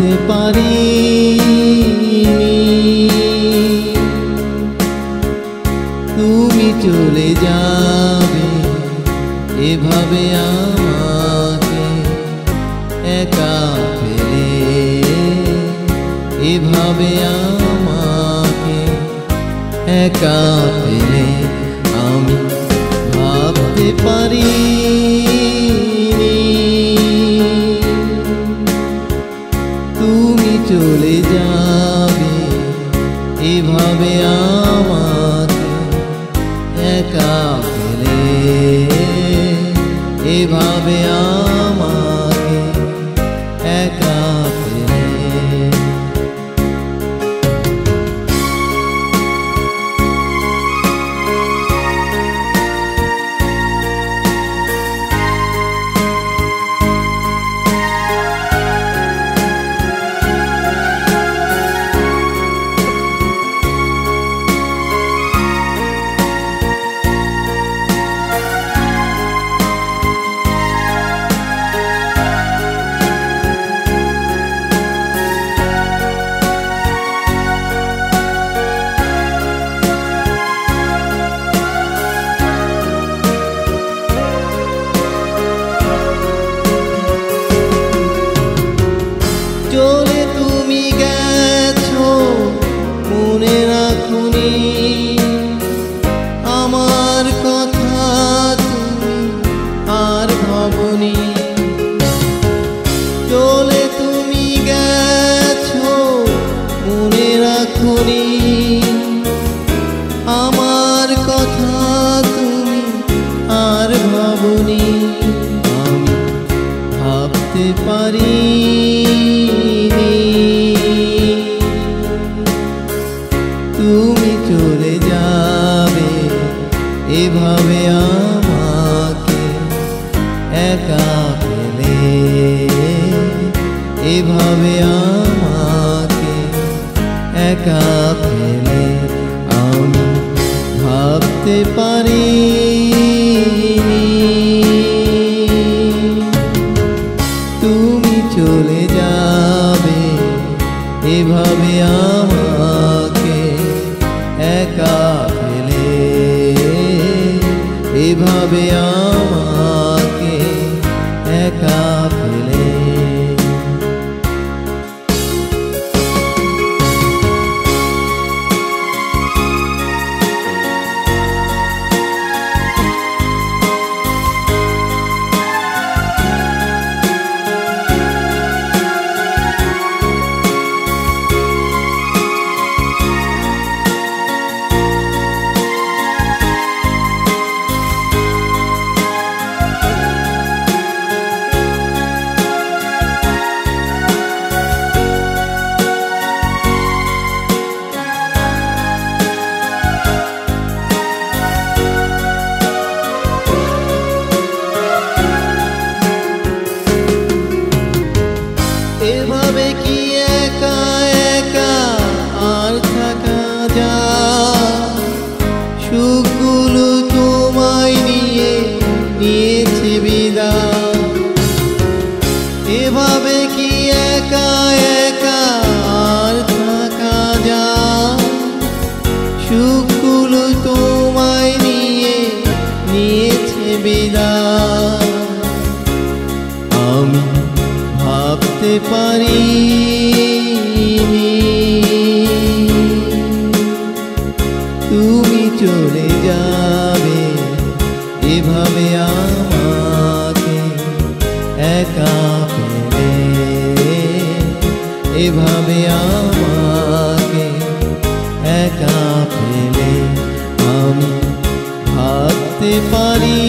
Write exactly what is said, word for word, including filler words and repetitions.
ভাবতে পারিনি তুমি চলে যাবে এভাবে আমাকে একা ফেলে, এভাবে আমাকে একা ফেলে। আমি ভাবতে পারিনি তুমি চলে যাবে এভাবে আমাকে একা ফেলে, এভাবে আমাকে একা ফেলে। চলে তুমি গেছো মনে রাখোনি আমার কথা তুমি আর ভাবনি। চলে তুমি গেছো মনে রাখোনি আমার কথা তুমি আর ভাবনি। আমি ভাবতে পারি তুমি চলে যাবে এভাবে আমাকে একা ফেলে, এভাবে আমাকে একা ফেলে। আমি ভাবতে পারি তুমি চলে যাবে এভাবে আমাকে একা ফেলে, এভাবে আমাকে একা ফেলে। এভাবে কি একা একা আর থাকা যায়? সুখগুলো তোমায় নিয়ে নিয়েছে বিদায়। এভাবে কি একা একা আর থাকা যায়? সুখগুলো তোমায় নিয়ে নিয়েছে বিদায়। আমি ভাবতে পারিনি তুমি চলে যাবে এভাবে আমাকে একা ফেলে, এভাবে আমাকে একা ফেলে। আমি ভাবতে পারি